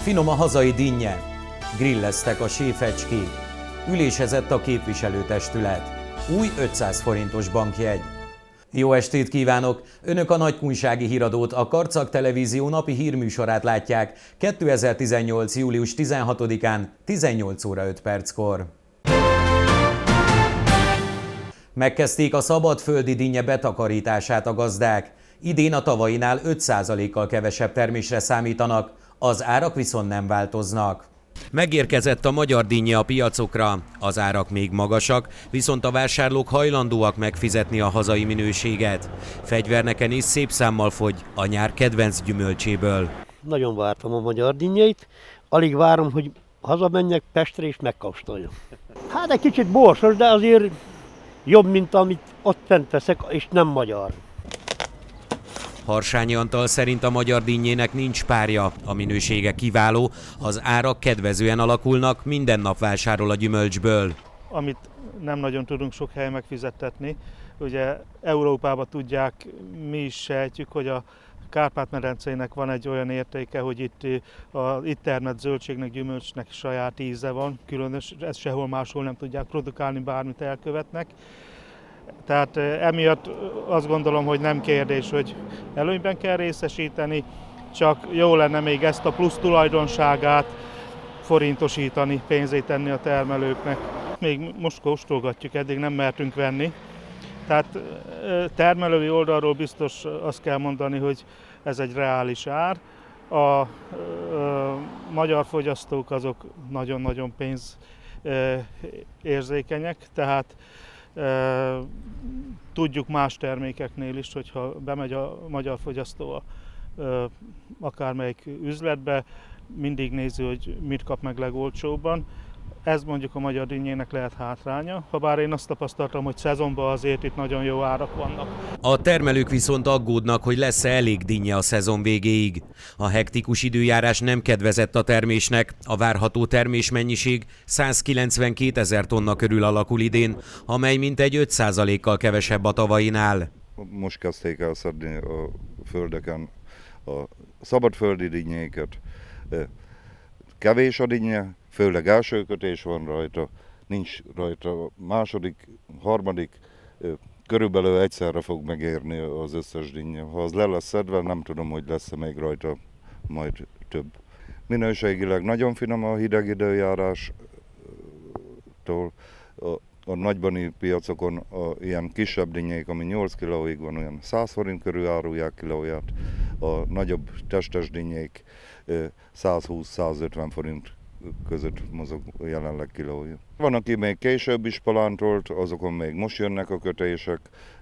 Finom a hazai dinnye, grilleztek a séfecskék, ülésezett a képviselőtestület, új 500 forintos bankjegy. Jó estét kívánok! Önök a Nagykunsági Híradót, a Karcag Televízió napi hírműsorát látják 2018. július 16-án 18 óra 5 perckor. Megkezdték a szabadföldi dinnye betakarítását a gazdák. Idén a tavainál 5%-kal kevesebb termésre számítanak, az árak viszont nem változnak. Megérkezett a magyar dinnye a piacokra, az árak még magasak, viszont a vásárlók hajlandóak megfizetni a hazai minőséget. Fegyverneken is szép számmal fogy a nyár kedvenc gyümölcséből. Nagyon vártam a magyar dinnyeit, alig várom, hogy hazamenjek Pestre és megkóstoljam. Hát egy kicsit borsos, de azért jobb, mint amit ott fent veszek, és nem magyar. Harsányi Antal szerint a magyar dinnyének nincs párja, a minősége kiváló, az árak kedvezően alakulnak, minden nap vásárol a gyümölcsből. Amit nem nagyon tudunk sok helyen megfizettetni, ugye Európában tudják, mi is sejtjük, hogy a Kárpát-medencének van egy olyan értéke, hogy itt termett zöldségnek, gyümölcsnek saját íze van, különös, ezt sehol máshol nem tudják produkálni, bármit elkövetnek. Tehát emiatt azt gondolom, hogy nem kérdés, hogy előnyben kell részesíteni, csak jó lenne még ezt a plusz tulajdonságát forintosítani, pénzét tenni a termelőknek. Még most kóstolgatjuk, eddig nem mertünk venni. Tehát termelői oldalról biztos azt kell mondani, hogy ez egy reális ár. A magyar fogyasztók azok nagyon-nagyon pénzérzékenyek, tehát tudjuk más termékeknél is, hogyha bemegy a magyar fogyasztó akármelyik üzletbe, mindig nézi, hogy mit kap meg legolcsóbban. Ez mondjuk a magyar dinnyének lehet hátránya, habár én azt tapasztaltam, hogy szezonban azért itt nagyon jó árak vannak. A termelők viszont aggódnak, hogy lesz-e elég dinnye a szezon végéig. A hektikus időjárás nem kedvezett a termésnek, a várható termésmennyiség 192 000 tonna körül alakul idén, amely mintegy 5%-kal kevesebb a tavainál. Most kezdték el szedni a földeken a szabadföldi dinnyéket. Kevés a dinnye, főleg első kötés van rajta, nincs rajta második, harmadik, körülbelül egyszerre fog megérni az összes dinnye. Ha az le lesz szedve, nem tudom, hogy lesz-e még rajta majd több. Minőségileg nagyon finom a hideg időjárástól. A nagybani piacokon ilyen kisebb dinnyék, ami 8 kilóig van, olyan 100 forint körül árulják kilóját. A nagyobb testes dinnyék 120-150 forint között mozog jelenleg kilója. Van, aki még később is palántolt, azokon még most jönnek a kötések.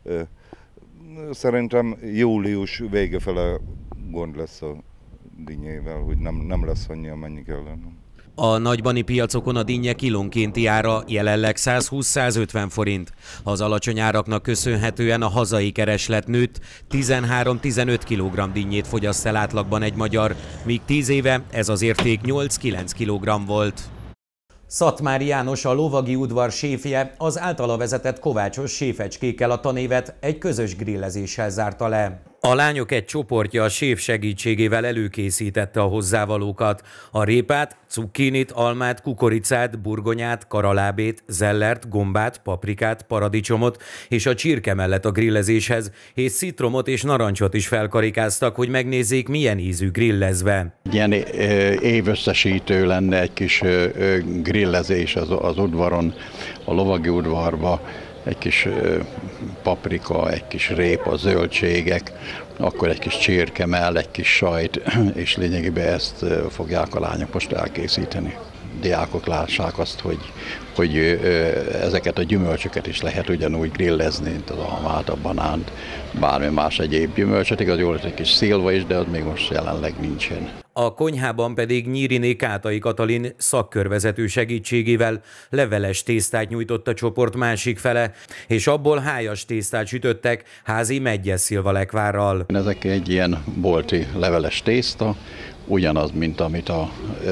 Szerintem július vége fele gond lesz a dinnyével, hogy nem lesz annyi, amennyi kellene. A nagybani piacokon a dinnye kilónkénti ára jelenleg 120-150 forint. Az alacsony áraknak köszönhetően a hazai kereslet nőtt, 13-15 kg dinnyét fogyaszt el átlagban egy magyar, míg 10 éve ez az érték 8-9 kg volt. Szatmári János, a lovagi udvar séfje, az általa vezetett kovácsos séfecskékkel a tanévet egy közös grillezéssel zárta le. A lányok egy csoportja a séf segítségével előkészítette a hozzávalókat. A répát, cukkinit, almát, kukoricát, burgonyát, karalábét, zellert, gombát, paprikát, paradicsomot és a csirke mellett a grillezéshez, és citromot és narancsot is felkarikáztak, hogy megnézzék, milyen ízű grillezve. Ilyen évösszesítő lenne egy kis grillezés az udvaron, a lovagi udvarba. Egy kis paprika, egy kis répa, zöldségek, akkor egy kis csirkemell, egy kis sajt, és lényegében ezt fogják a lányok most elkészíteni. Diákok lássák azt, hogy ezeket a gyümölcsöket is lehet ugyanúgy grillezni, mint az almát, a banánt, bármi más egyéb gyümölcsöt. Igaz, jól egy kis szilva is, de az még most jelenleg nincsen. A konyhában pedig Nyíriné Kátai Katalin szakkörvezető segítségével leveles tésztát nyújtott a csoport másik fele, és abból hájas tésztát sütöttek házi meggyes szilvalekvárral. Ezek egy ilyen bolti leveles tészta, ugyanaz, mint amit a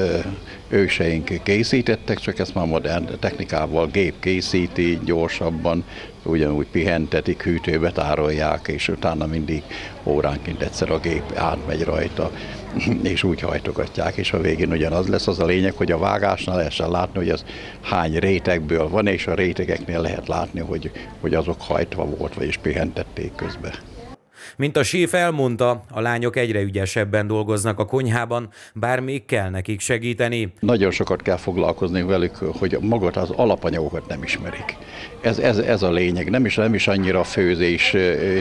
őseink készítettek, csak ezt már modern technikával gép készíti, gyorsabban, ugyanúgy pihentetik, hűtőbe tárolják, és utána mindig óránként egyszer a gép átmegy rajta, és úgy hajtogatják, és a végén ugyanaz lesz. Az a lényeg, hogy a vágásnál lehessen látni, hogy az hány rétegből van, és a rétegeknél lehet látni, hogy azok hajtva volt, vagyis pihentették közben. Mint a séf elmondta, a lányok egyre ügyesebben dolgoznak a konyhában, bár még kell nekik segíteni. Nagyon sokat kell foglalkozni velük, hogy magat az alapanyagokat nem ismerik. Ez a lényeg. Nem is annyira a főzés,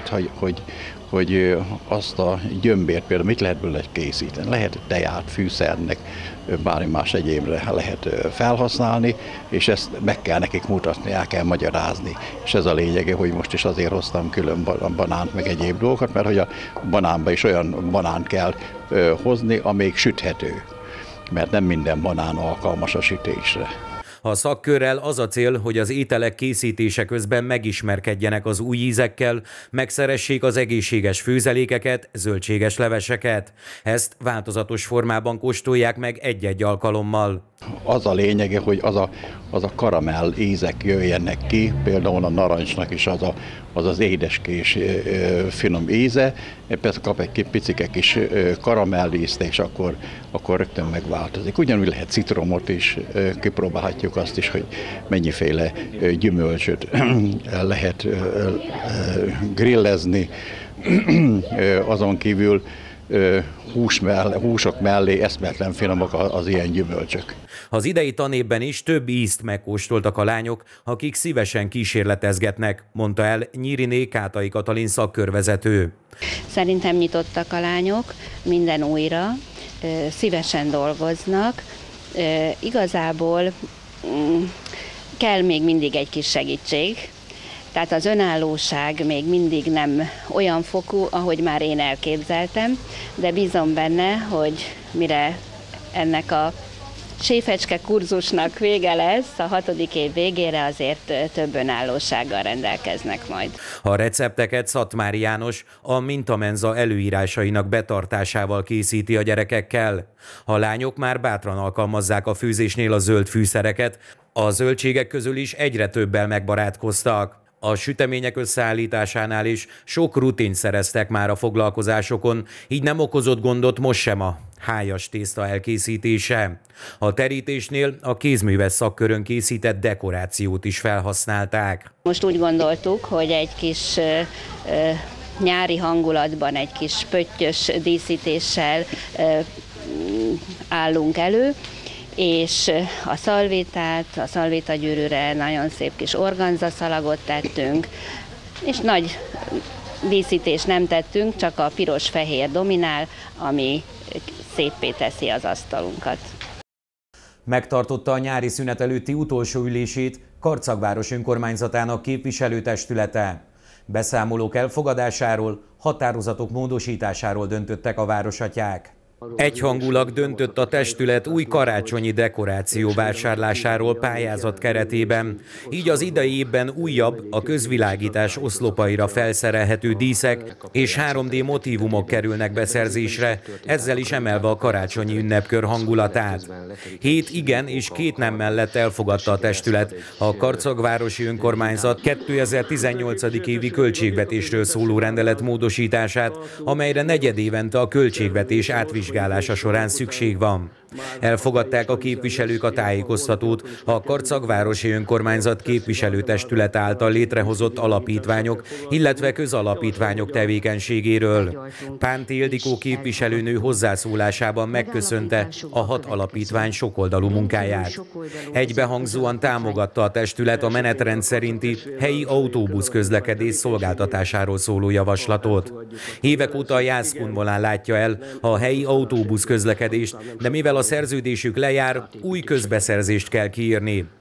hogy azt a gyömbért például mit lehet belőle készíteni. Lehet teját, fűszernek, bármi más egyébre lehet felhasználni, és ezt meg kell nekik mutatni, el kell magyarázni. És ez a lényege, hogy most is azért hoztam külön banánt, meg egyéb dolgokat, mert hogy a banánba is olyan banánt kell hozni, amelyik süthető, mert nem minden banán alkalmas a sütésre. A szakkörrel az a cél, hogy az ételek készítése közben megismerkedjenek az új ízekkel, megszeressék az egészséges főzelékeket, zöldséges leveseket. Ezt változatos formában kóstolják meg egy-egy alkalommal. Az a lényege, hogy az a karamell ízek jöjjenek ki, például a narancsnak is az édeskés finom íze, persze kap egy picike kis karamellízt, és akkor rögtön megváltozik. Ugyanúgy lehet citromot is, kipróbálhatjuk azt is, hogy mennyiféle gyümölcsöt lehet grillezni, azon kívül húsok mellé eszméletlen finomak az ilyen gyümölcsök. Az idei tanévben is több ízt megkóstoltak a lányok, akik szívesen kísérletezgetnek, mondta el Nyíriné Kátai Katalin szakkörvezető. Szerintem nyitottak a lányok minden újra, szívesen dolgoznak, igazából kell még mindig egy kis segítség. Tehát az önállóság még mindig nem olyan fokú, ahogy már én elképzeltem, de bízom benne, hogy mire ennek a séfecske kurzusnak vége lesz, a 6. év végére azért több önállósággal rendelkeznek majd. A recepteket Szatmári János a Mintamenza előírásainak betartásával készíti a gyerekekkel. A lányok már bátran alkalmazzák a főzésnél a zöld fűszereket, a zöldségek közül is egyre többel megbarátkoztak. A sütemények összeállításánál is sok rutint szereztek már a foglalkozásokon, így nem okozott gondot most sem a hájas tészta elkészítése. A terítésnél a kézműves szakkörön készített dekorációt is felhasználták. Most úgy gondoltuk, hogy egy kis nyári hangulatban, egy kis pöttyös díszítéssel állunk elő, és a szalvétagyűrűre nagyon szép kis organzaszalagot tettünk, és nagy díszítést nem tettünk, csak a piros-fehér dominál, ami széppé teszi az asztalunkat. Megtartotta a nyári szünet előtti utolsó ülését Karcagváros önkormányzatának képviselőtestülete. Beszámolók elfogadásáról, határozatok módosításáról döntöttek a városatyák. Egyhangulag döntött a testület új karácsonyi dekoráció vásárlásáról pályázat keretében. Így az idei évben újabb, a közvilágítás oszlopaira felszerelhető díszek és 3D motívumok kerülnek beszerzésre, ezzel is emelve a karácsonyi ünnepkör hangulatát. 7 igen és 2 nem mellett elfogadta a testület a Karcagvárosi Önkormányzat 2018. évi költségvetésről szóló rendelet módosítását, amelyre negyedévente a költségvetés átvizsgálása során szükség van. Elfogadták a képviselők a tájékoztatót a Karcagvárosi Önkormányzat képviselőtestület által létrehozott alapítványok, illetve közalapítványok tevékenységéről. Pánti Ildikó képviselőnő hozzászólásában megköszönte a 6 alapítvány sokoldalú munkáját. Egybehangzóan támogatta a testület a menetrend szerinti helyi autóbuszközlekedés szolgáltatásáról szóló javaslatot. Évek óta a Jászkunvonán látja el a helyi autóbuszközlekedést, de mivel a szerződésük lejár, új közbeszerzést kell kiírni.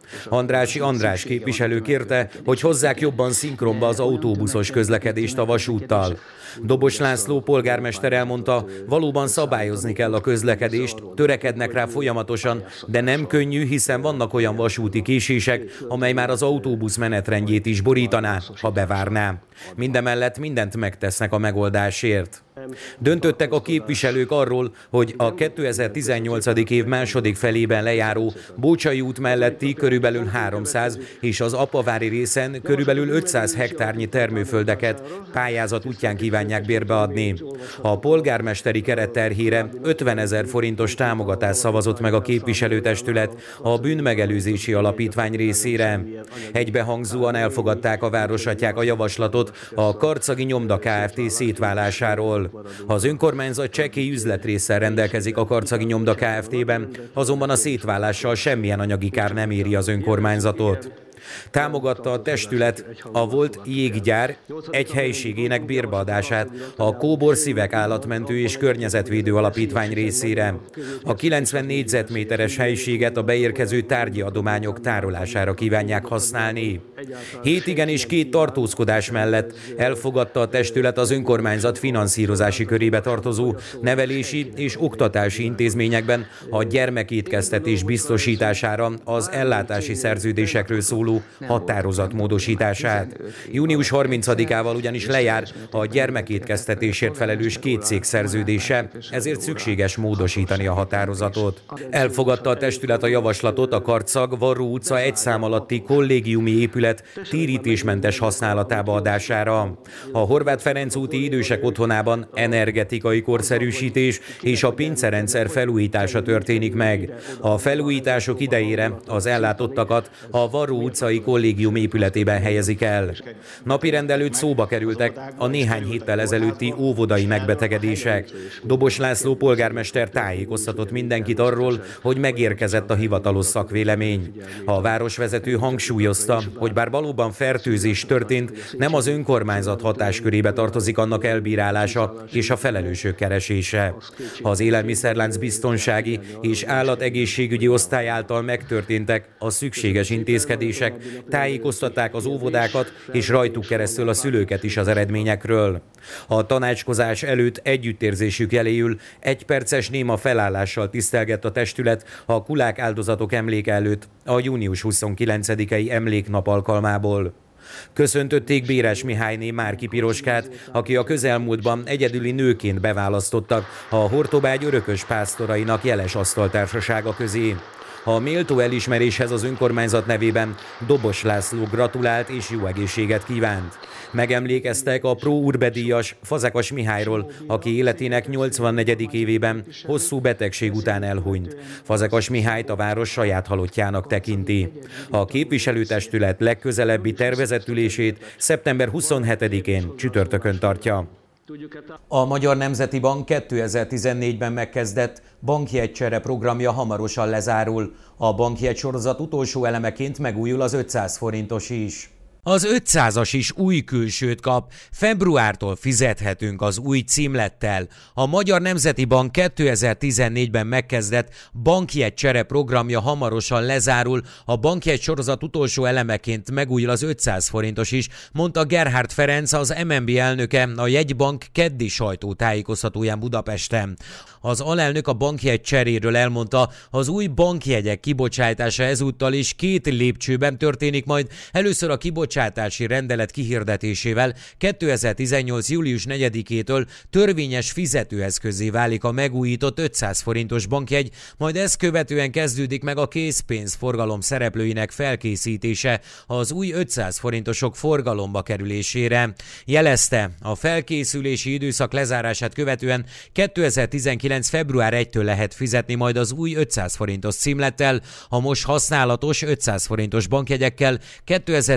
Andrássy András képviselő kérte, hogy hozzák jobban szinkronba az autóbuszos közlekedést a vasúttal. Dobos László polgármester elmondta, valóban szabályozni kell a közlekedést, törekednek rá folyamatosan, de nem könnyű, hiszen vannak olyan vasúti késések, amely már az autóbusz menetrendjét is borítaná, ha bevárná. Mindemellett mindent megtesznek a megoldásért. Döntöttek a képviselők arról, hogy a 2018. év második felében lejáró Bócsai út melletti körülbelül 300 és az Apavári részen körülbelül 500 hektárnyi termőföldeket pályázat útján kívánják bérbeadni. A polgármesteri keretterhére 50 000 forintos támogatást szavazott meg a képviselőtestület a bűnmegelőzési alapítvány részére. Egybehangzóan elfogadták a városatyák a javaslatot a Karcagi Nyomda Kft. Szétválásáról. Az önkormányzat csekély üzletrésszel rendelkezik a Karcagi Nyomda Kft.-ben, azonban a szétválással semmilyen anyagi kár nem éri az önkormányzatot. Támogatta a testület a volt jéggyár egy helységének bérbeadását a Kóbor Szívek Állatmentő és Környezetvédő Alapítvány részére. A 90 négyzetméteres helységet a beérkező tárgyi adományok tárolására kívánják használni. 7 igen és 2 tartózkodás mellett elfogadta a testület az önkormányzat finanszírozási körébe tartozó nevelési és oktatási intézményekben a gyermekétkeztetés biztosítására az ellátási szerződésekről szóló határozat módosítását. Június 30-ával ugyanis lejár a gyermekétkeztetésért felelős 2 cég szerződése, ezért szükséges módosítani a határozatot. Elfogadta a testület a javaslatot a Karcag-Varró utca 1 szám alatti kollégiumi épület térítésmentes használatába adására. A Horváth Ferenc úti idősek otthonában energetikai korszerűsítés és a pincerendszer felújítása történik meg. A felújítások idejére az ellátottakat a Varró utcai kollégium épületében helyezik el. Napirend előtt szóba kerültek a néhány héttel ezelőtti óvodai megbetegedések. Dobos László polgármester tájékoztatott mindenkit arról, hogy megérkezett a hivatalos szakvélemény. A városvezető hangsúlyozta, hogy bár valóban fertőzés történt, nem az önkormányzat hatáskörébe tartozik annak elbírálása és a felelősök keresése. Az élelmiszerlánc biztonsági és állategészségügyi osztály által megtörténtek a szükséges intézkedések, tájékoztatták az óvodákat és rajtuk keresztül a szülőket is az eredményekről. A tanácskozás előtt együttérzésük jeléül 1 perces néma felállással tisztelgett a testület a kulák áldozatok emléke előtt a június 29-i emléknap alkalmából. Köszöntötték Béres Mihályné Márki Piroskát, aki a közelmúltban egyedüli nőként beválasztottak a Hortobágy örökös pásztorainak jeles asztaltársasága közé. A méltó elismeréshez az önkormányzat nevében Dobos László gratulált és jó egészséget kívánt. Megemlékeztek a Pro Urbe díjas Fazekas Mihályról, aki életének 84. évében hosszú betegség után elhunyt. Fazekas Mihályt a város saját halottjának tekinti. A képviselőtestület legközelebbi tervezett ülését szeptember 27-én csütörtökön tartja. A Magyar Nemzeti Bank 2014-ben megkezdett bankjegycsere programja hamarosan lezárul. A bankjegy sorozat utolsó elemeként megújul az 500 forintos is. Az 500-as is új külsőt kap, februártól fizethetünk az új címlettel. A Magyar Nemzeti Bank 2014-ben megkezdett bankjegycsere programja hamarosan lezárul, a bankjegy sorozat utolsó elemeként megújul az 500 forintos is, mondta Gerhard Ferenc, az MNB elnöke a jegybank keddi sajtótájékoztatóján Budapesten. Az alelnök a bankjegy cseréről elmondta, az új bankjegyek kibocsátása ezúttal is 2 lépcsőben történik majd. Először a kibocsátási rendelet kihirdetésével 2018. július 4-től törvényes fizetőeszközzé válik a megújított 500 forintos bankjegy, majd ezt követően kezdődik meg a készpénzforgalom szereplőinek felkészítése az új 500 forintosok forgalomba kerülésére. Jelezte, a felkészülési időszak lezárását követően 2019. február 1-től lehet fizetni majd az új 500 forintos címlettel, a most használatos 500 forintos bankjegyekkel 2019.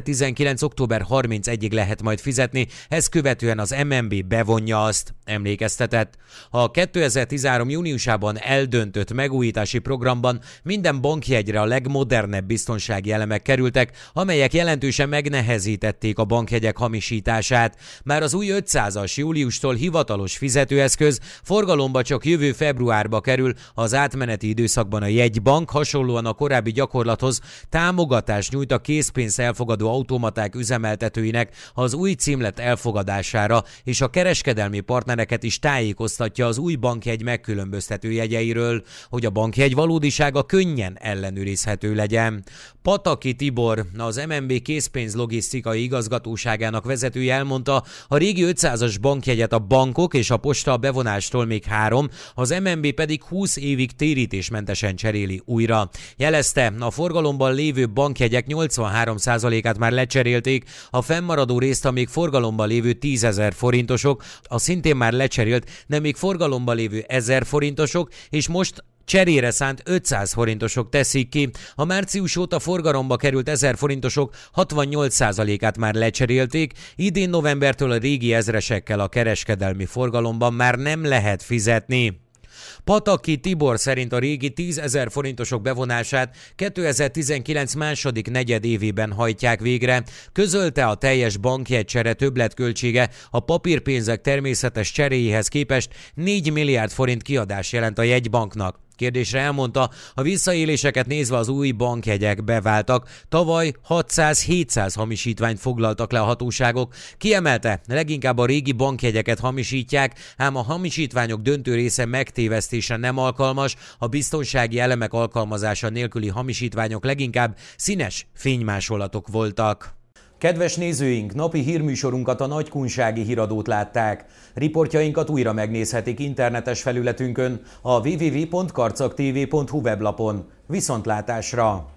2019. október 31-ig lehet majd fizetni, ezt követően az MNB bevonja azt, emlékeztetett. A 2013. júniusában eldöntött megújítási programban minden bankjegyre a legmodernebb biztonsági elemek kerültek, amelyek jelentősen megnehezítették a bankjegyek hamisítását. Már az új 500-as júliustól hivatalos fizetőeszköz forgalomba csak jövő februárba kerül, az átmeneti időszakban a jegybank hasonlóan a korábbi gyakorlathoz támogatást nyújt a készpénz elfogadó automaták üzemeltetőinek az új címlet elfogadására, és a kereskedelmi partnereket is tájékoztatja az új bankjegy megkülönböztető jegyeiről, hogy a bankjegy valódisága könnyen ellenőrizhető legyen. Pataki Tibor, az MNB készpénz logisztikai igazgatóságának vezetője elmondta, a régi 500-as bankjegyet a bankok és a posta a bevonástól még 3, az MNB pedig 20 évig térítésmentesen cseréli újra. Jelezte, a forgalomban lévő bankjegyek 83%-át már lecserélték, a fennmaradó részt a még forgalomban lévő 10 000 forintosok, a szintén már lecserélt, de még forgalomban lévő 1000 forintosok, és most cserére szánt 500 forintosok teszik ki. A március óta forgalomba került 1000 forintosok 68%-át már lecserélték, idén novembertől a régi ezresekkel a kereskedelmi forgalomban már nem lehet fizetni. Pataki Tibor szerint a régi 10 000 forintosok bevonását 2019 második negyedévében hajtják végre. Közölte, a teljes bankjegycsere többletköltsége a papírpénzek természetes cseréjéhez képest 4 milliárd forint kiadás jelent a jegybanknak. Kérdésre elmondta, a visszaéléseket nézve az új bankjegyek beváltak. Tavaly 600-700 hamisítványt foglaltak le a hatóságok. Kiemelte, leginkább a régi bankjegyeket hamisítják, ám a hamisítványok döntő része megtévesztésre nem alkalmas, a biztonsági elemek alkalmazása nélküli hamisítványok leginkább színes fénymásolatok voltak. Kedves nézőink, napi hírműsorunkat, a Nagykunsági Híradót látták. Riportjainkat újra megnézhetik internetes felületünkön, a www.karcaktv.hu weblapon. Viszontlátásra!